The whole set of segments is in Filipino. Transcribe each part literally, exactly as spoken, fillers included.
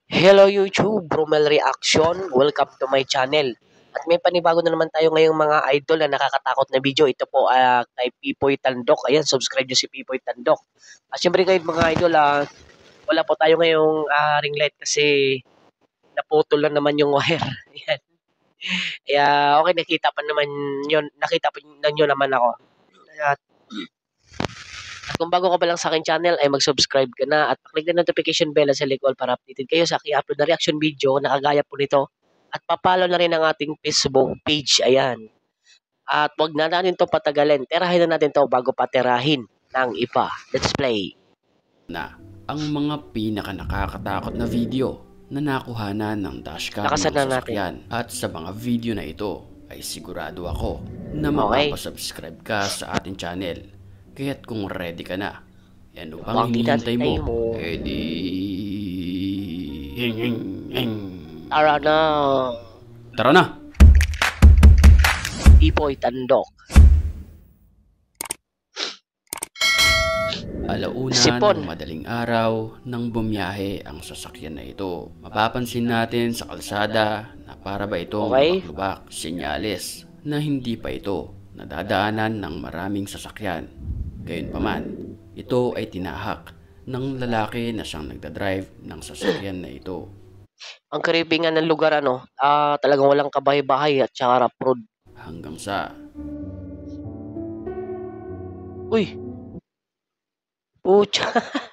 Hello YouTube, Bromel Reaction. Welcome to my channel. At may panibago na naman tayo ngayong mga idol na nakakatakot na video. Ito po uh, kay Pipoy Tandok. Ayan, subscribe nyo si Pipoy Tandok. At syempre kayo mga idol, uh, wala po tayo ngayong uh, ring light kasi naputol lang naman yung wire. Ayan. Kaya okay, nakita pa naman yun. Nakita pa nyo naman ako. At At kung bago ka pa lang sa aking channel ay mag-subscribe ka na at paklik na notification bell sa likod para updated kayo sa aking upload na reaction video na kagaya po nito. At papalo na rin ang ating Facebook page. Ayan. At wag na natin to patagalin. Tirahin na natin to bago patirahin ng iba. Let's play. Na ang mga pinaka nakakatakot na video na nakuhanan ng dashcam ng sasakyan. At sa mga video na ito ay sigurado ako na Okay. mapapasubscribe ka sa ating channel. Kaya't kung ready ka na, yan Huwag upang hinihintay mo, mo. eh di... Hing, hing, hing. Tara na. Tara na! Pipoy Tandok. Alauna Sipon. ng madaling araw nang bumiyahe ang sasakyan na ito. Mapapansin natin sa kalsada na para ba itong Okay. lubak-lubak, senyales na hindi pa ito nadadaanan ng maraming sasakyan. Gayunpaman, ito ay tinahak ng lalaki na siyang nagdadrive ng sasakyan na ito. Ang creepy nga ng lugar ano, ah talagang walang kabahay-bahay at saka rough road. Hanggang sa Uy. Pucha.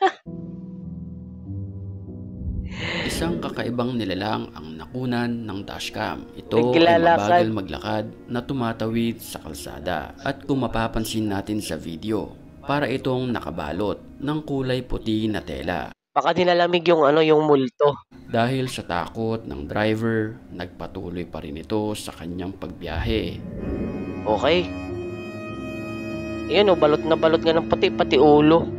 isang kakaibang nilalang ang nakunan ng dashcam. Ito ay Naglalakad. mabagal maglakad na tumatawid sa kalsada. At kung mapapansin natin sa video, para itong nakabalot ng kulay puti na tela. Baka nilalamig yung ano, yung multo. Dahil sa takot ng driver, nagpatuloy pa rin ito sa kanyang pagbiyahe. Okay. Ayan o, balot na balot nga ng puti, pati ulo.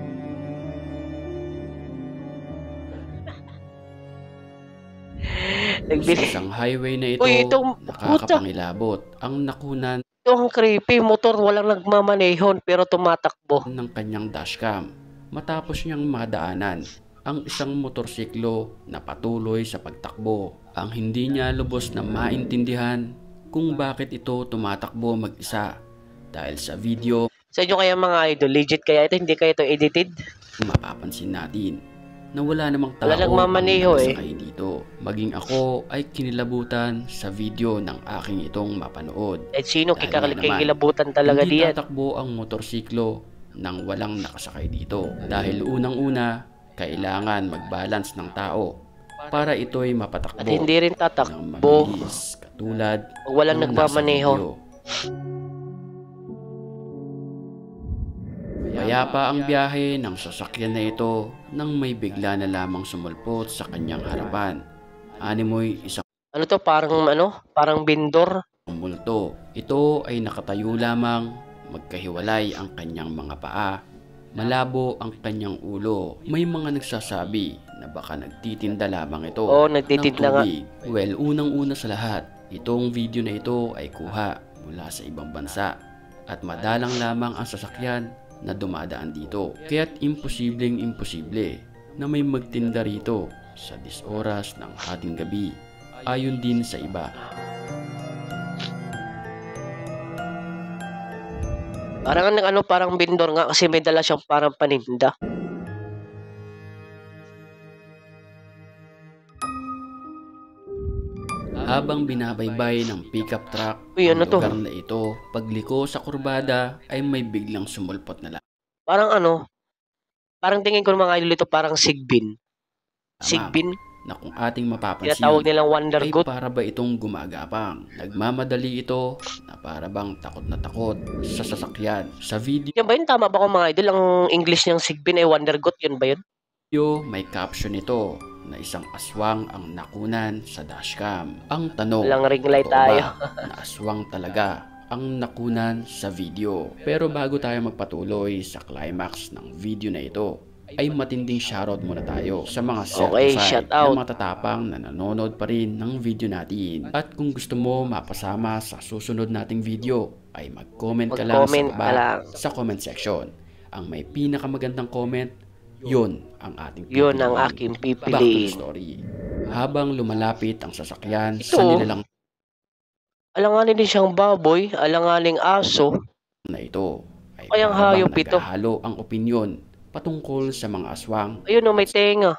Sa Nagbili. isang highway na ito, Uy, itong puta. nakakapangilabot ang nakunan Ito ang creepy. Motor, walang nagmamanehon pero tumatakbo. ng kanyang dashcam matapos niyang madaanan ang isang motorsiklo na patuloy sa pagtakbo. Ang hindi niya lubos na maintindihan kung bakit ito tumatakbo mag-isa dahil sa video Sa inyo kaya mga idol, legit kaya ito? Hindi kaya ito edited? mapapansin natin na wala namang tao Wala nagmamaneho ang eh. nakasakay dito. Maging ako ay kinilabutan sa video ng aking itong mapanood. At sino Dahil nga naman, kikilabutan talaga hindi diyan? tatakbo ang motorsiklo nang walang nakasakay dito. Dahil unang-una, kailangan mag-balance ng tao para ito'y mapatakbo At hindi rin ng tatakbo. mabilis katulad Pag walang ng nasa nagmamaneho. video. Mayapa ang biyahe ng sasakyan na ito nang may bigla na lamang sumulpot sa kanyang harapan. Animoy isang Ano to? Parang ano? Parang bindor. multo. Ito ay nakatayo lamang, magkahiwalay ang kanyang mga paa. Malabo ang kanyang ulo. May mga nagsasabi na baka nagtitinda lamang ito Oo, nagtitinda ng nga. tubig. Well, unang-una sa lahat, itong video na ito ay kuha mula sa ibang bansa at madalang lamang ang sasakyan na dumadaan dito. Kaya't imposibleng imposible na may magtinda rito sa dis oras ng hating gabi. Ayon din sa iba. Parang ano, ano, parang bindor nga kasi may dala siyang parang paninda. Habang binabaybay ng pickup truck Uy, ano ang to? lugar na ito, pagliko sa kurbada ay may biglang sumulpot na lamang. Parang ano? Parang tingin ko ng mga idol ito parang sigbin. Sigbin? Na kung ating mapapansin, Tinatawag nilang wonder ay goat. para ba itong gumagapang. Nagmamadali ito na para bang takot na takot sa sasakyan. Sa video Yan ba yun? Tama ba ko mga idol? Ang English niyang sigbin ay wonder goat. Yun ba yun? may caption ito na isang aswang ang nakunan sa dashcam. Ang tanong, Walang ring light totoo tayo. ba na aswang talaga ang nakunan sa video? Pero bago tayo magpatuloy sa climax ng video na ito, ay matinding shoutout muna tayo sa mga Okay, certified shout out. na matatapang na nanonood pa rin ng video natin. At kung gusto mo mapasama sa susunod nating video, ay mag-comment ka lang sa Mag-comment ka baba lang. sa comment section. Ang may pinakamagandang comment Yun ang ating Yun ang pipiliin. aking Back to the pipiliin. story. Habang lumalapit ang sasakyan Ito, sa nilalang alanganin din siyang baboy, alanganing aso. na ito, ay Kayang parabang hayop ito. naghahalo ang opinyon patungkol sa mga aswang, Ayun o, may tenga.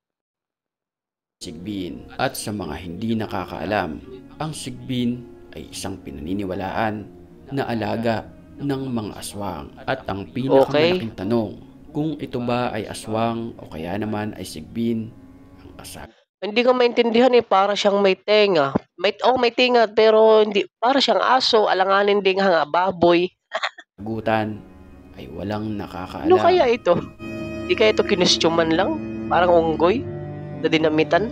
sigbin. At sa mga hindi nakakaalam, ang sigbin ay isang pinaniniwalaan na alaga ng mga aswang. At ang pinakamalaking tanong, kung ito ba ay aswang o kaya naman ay sigbin, ang kasagutan Hindi ko maintindihan eh, para siyang may tenga. May, oh, may tenga, pero hindi, para siyang aso, alanganin din nga baboy. ay walang nakakaalam. Ano kaya ito? Di kaya ito kinustyuman lang? Parang unggoy? Na dinamitan?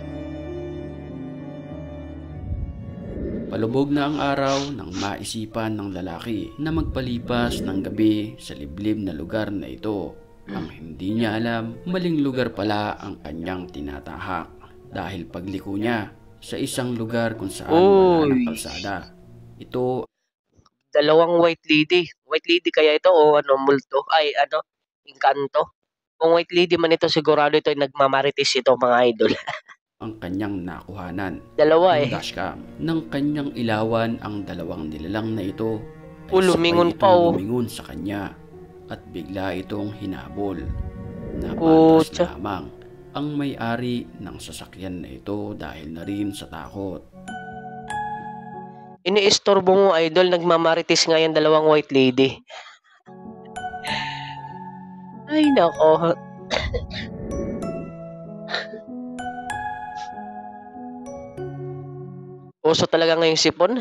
Palubog na ang araw nang maisipan ng lalaki na magpalipas ng gabi sa liblib na lugar na ito. Ang hindi niya alam, maling lugar pala ang kanyang tinatahak. Dahil pagliko niya sa isang lugar kung saan wala ng kalsada. Ito dalawang white lady. White lady kaya ito o ano, multo? Ay, ano, inkanto? Kung white lady man ito, sigurado ito ay nagmamarites ito, mga idol. ang kanyang nakuhanan. Dalawa Ang eh. dashcam. Nang kanyang ilawan ang dalawang nilalang na ito, ay Oh, lumingon sabay pa, itong oh. lumingon sa kanya at bigla itong hinabol. Napaatras Putya. lamang ang may-ari ng sasakyan na ito dahil na rin sa takot. Iniistorbo mo, idol, nagmamarites nga yan dalawang white lady. Ay, nako. Uso talaga ngayong sipon.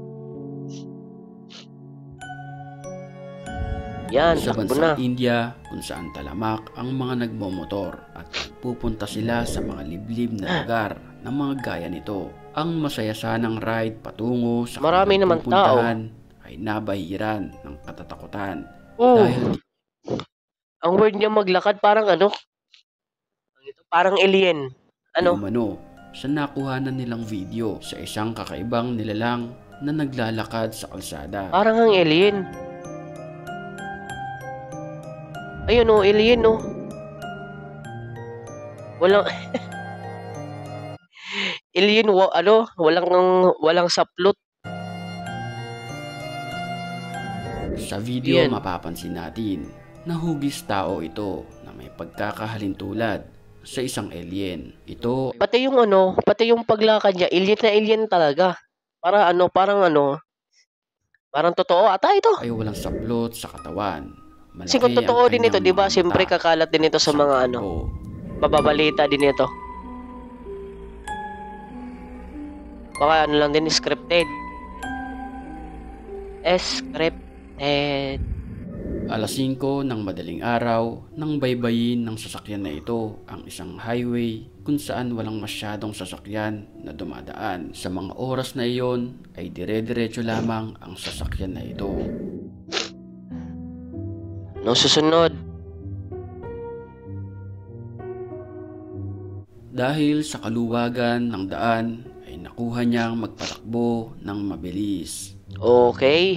Yan, Sa takbo na. bansang India, kung saan talamak ang mga nagmomotor at pupunta sila sa mga liblib na lugar ng mga gaya nito. Ang masaya sanang ride patungo sa Marami kanilang naman pupuntahan ay nabahiran ng katatakutan. Oh, Dahil ang word niya maglakad parang ano? Parang alien. Ano? umano sa nakuhanan nilang video sa isang kakaibang nilalang na naglalakad sa kalsada. Parang ang alien. Ayun o, alien o. Walang... alien, wa, ano, walang, walang saplot. Sa video Yan. mapapansin natin na hugis tao ito na may pagkakahalintulad sa isang alien. Ito Pati yung ano, pati yung paglakad niya, alien na alien talaga. Para ano, parang ano, parang totoo ata ito. ay walang saplot sa katawan. Malaki Kasi kung totoo ang din ito, kanyang di ba? mga Siyempre mata, kakalat din ito sa isang mga ano, kalbo. mababalita din ito. Baka ano lang din, scripted. Scripted. Alas singko ng madaling araw nang baybayin ng sasakyan na ito ang isang highway kung saan walang masyadong sasakyan na dumadaan. Sa mga oras na iyon ay dire-diretso lamang ang sasakyan na ito. Nung susunod, Dahil sa kaluwagan ng daan ay nakuha niyang magpatakbo ng mabilis. okay.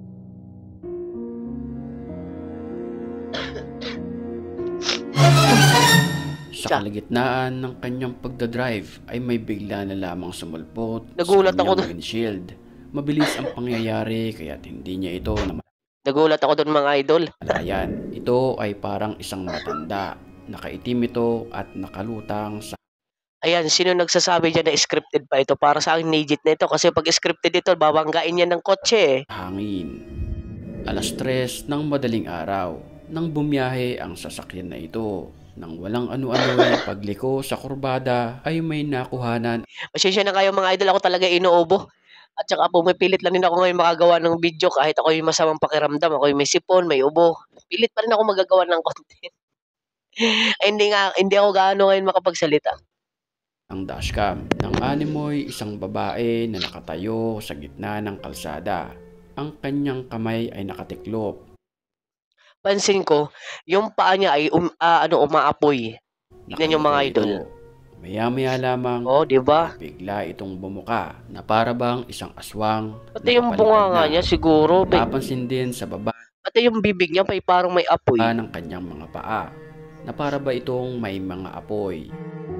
Sa kalagitnaan ng kanyang pagdadrive ay may bigla na lamang sumulpot Nagulat sa ako kanyang dun. windshield. Mabilis ang pangyayari kaya't hindi niya ito Nagulat ako doon, mga idol. namalayan. Ito ay parang isang matanda. Nakaitim ito at nakalutang sa Ayan, sino nagsasabi dyan na scripted pa ito? Para sa akin, legit na ito. Kasi pag scripted ito, babanggain yan ng kotse eh. hangin. Alas tres ng madaling araw nang bumiyahe ang sasakyan na ito. Nang walang ano-ano pagliko sa kurbada ay may nakuhanan Pasensya na kayo, mga idol. Ako talaga inuubo. At saka pumipilit lang din ako ngayon makagawa ng video kahit ako yung masamang pakiramdam. Ako yung may sipon, may ubo. Pilit pa rin ako magagawa ng content. Ay, hindi nga, hindi ako gaano ngayon makapagsalita. ang dashcam ng animoy isang babae na nakatayo sa gitna ng kalsada. Ang kanyang kamay ay nakatiklop. Pansin ko, yung paa niya ay um, ah, ano, umaapoy. Tignan yung mga Nakayuko idol. ito. Maya-maya lamang Oh, di ba? bigla itong bumuka na para bang isang aswang. Pati yung nakapalipad bunga nga na. niya siguro. May, Napansin din sa baba pati yung bibig niya may parang may apoy. ng kanyang mga paa na para ba itong may mga apoy.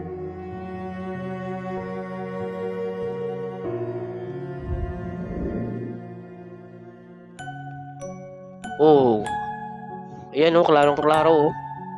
Oh, ayan oh, klarong-klaro oh.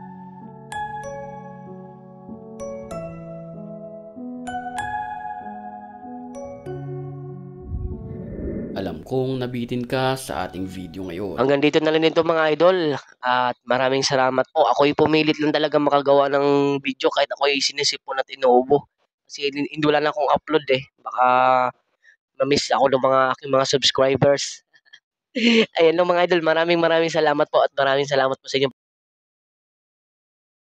Alam kong nabitin ka sa ating video ngayon. Hanggang dito na lang ito mga idol. At maraming salamat po. Ako'y pumilit lang talaga makagawa ng video kahit ako'y sinisipon at inuubo. Kasi hindi wala na akong upload eh. Baka ma-miss ako ng mga aking mga subscribers. Ayan lang mga idol. Maraming maraming salamat po at maraming salamat po sa inyo.